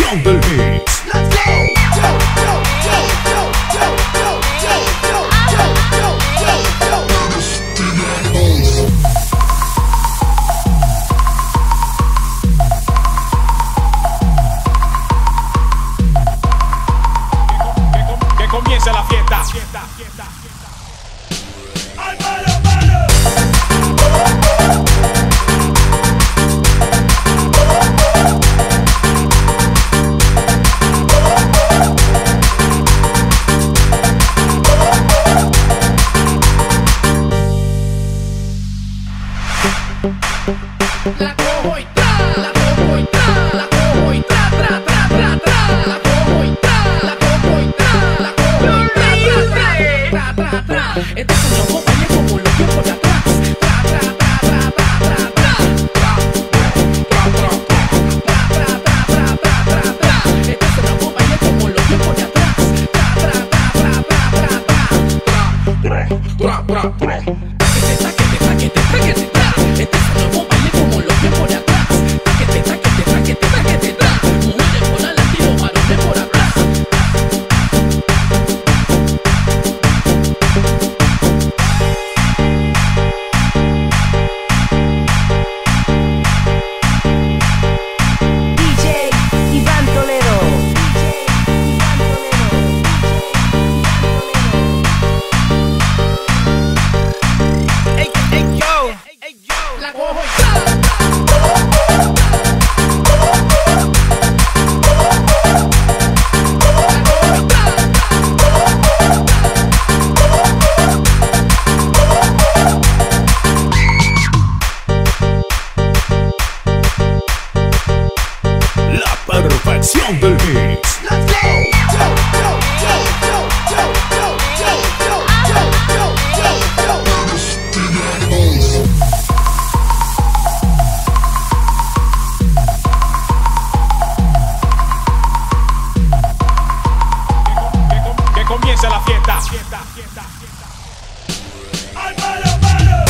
versión del mix. Let's go. Que comience la fiesta. ¡Ay, malo, malo! La cojo y tra, la cojo y tra, la cojo y tra, tra, tra, tra, tra, la cojo y tra, la cojo y tra, la cojo y tra, tra, tra, tra, tra, tra. Este sueño acompaña como los tiempos de atrás. Tra, tra, tra, tra, tra, tra, tra, tra, tra, tra, tra, tra, tra, tra. Este sueño acompaña como los tiempos de atrás. Tra, tra, tra, tra, tra, tra, tra, tra, tra, tra. Taquete, tra. Este sueño acompaña como los tiempos de atrás. Taquete, tra. Mujeres por adelante y los varones por atrás. DJ Iván Toledo. Hey, yo. La cojo y tra. La perfección del mix. Let's go. Que comience la fiesta. ¡Ay, malo, malo!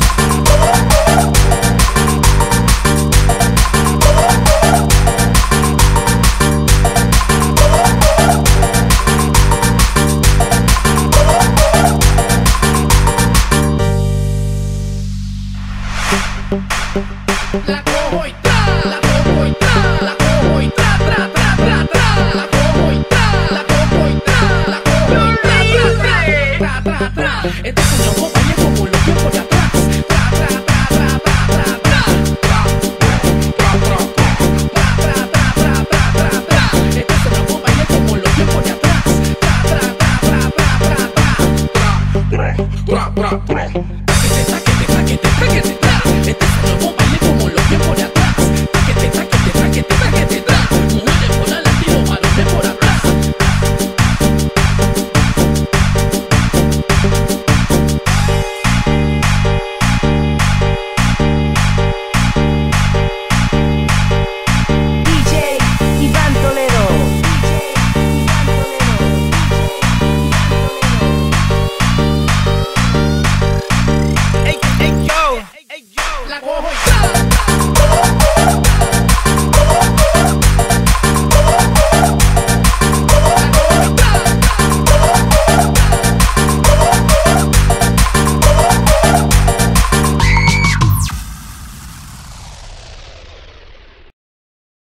La cojo y tra, la cojo y tra, la cojo y tra, tra, tra, tra, tra, la cojo y tra, la cojo y tra, la cojo y tra, tra, tra, tra, tra, tra. Este sueño